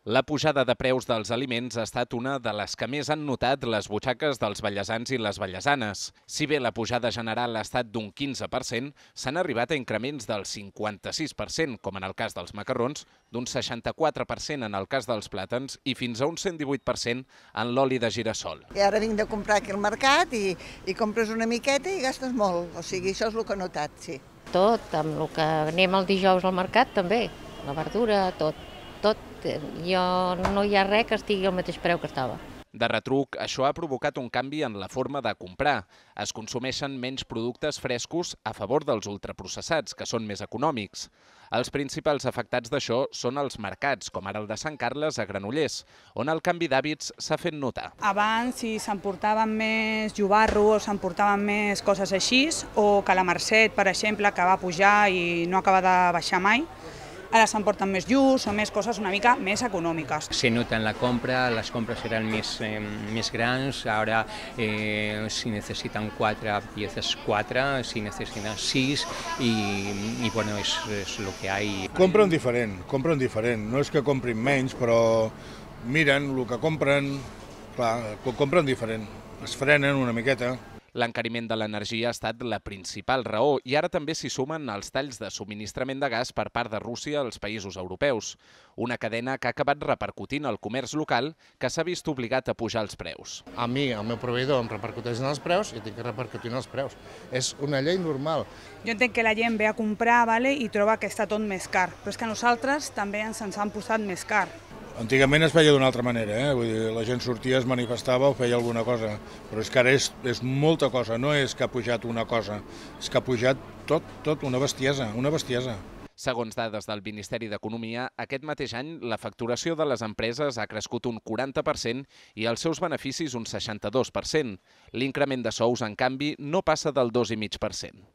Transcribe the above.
La pujada de preus dels aliments ha estat una de les que més han notat les butxaques dels vallesans i les vallesanes. Si bé la pujada general ha estat d'un 15%, s'han arribat a increments del 56%, com en el cas dels macarrons, d'un 64% en el cas dels plàtans i fins a un 118% en l'oli de gira-sol. I ara vinc de comprar aquí al mercat i compres una miqueta i gastes molt. O sigui, això és el que he notat, sí. Tot, amb el que anem el dijous al mercat també, la verdura, tot. No hi ha res que estigui al mateix preu que estava. De retruc, això ha provocat un canvi en la forma de comprar. Es consumeixen menys productes frescos a favor dels ultraprocessats, que són més econòmics. Els principals afectats d'això són els mercats, com ara el de Sant Carles a Granollers, on el canvi d'hàbits s'ha fet notar. Abans, si s'emportaven més llobarro o s'emportaven més coses així, o que la Mercet, per exemple, que va pujar i no acaba de baixar mai, ara s'emporten més lluç o més coses una mica més econòmiques. Se nota en la compra, les compres eren més grans, ara si necessiten 4 piezas, 4, si necessiten 6 i bueno, és el que hi ha. Compren diferent, no és que comprin menys, però miren el que compren, clar, compren diferent, es frenen una miqueta. L'encariment de l'energia ha estat la principal raó i ara també s'hi sumen els talls de subministrament de gas per part de Rússia als països europeus. Una cadena que ha acabat repercutint al comerç local, que s'ha vist obligat a pujar els preus. A mi, el meu proveïdor, em repercuteix en els preus i tinc que repercutir en els preus. És una llei normal. Jo entenc que la gent ve a comprar i troba que està tot més car, però és que a nosaltres també ens han posat més car. Antigament es feia d'una altra manera, vull dir, la gent sortia, es manifestava o feia alguna cosa, però és que ara és molta cosa, no és que ha pujat una cosa, és que ha pujat tot, una bestiesa. Segons dades del Ministeri d'Economia, aquest mateix any la facturació de les empreses ha crescut un 40% i els seus beneficis un 62%. L'increment de sous, en canvi, no passa del 2,5%.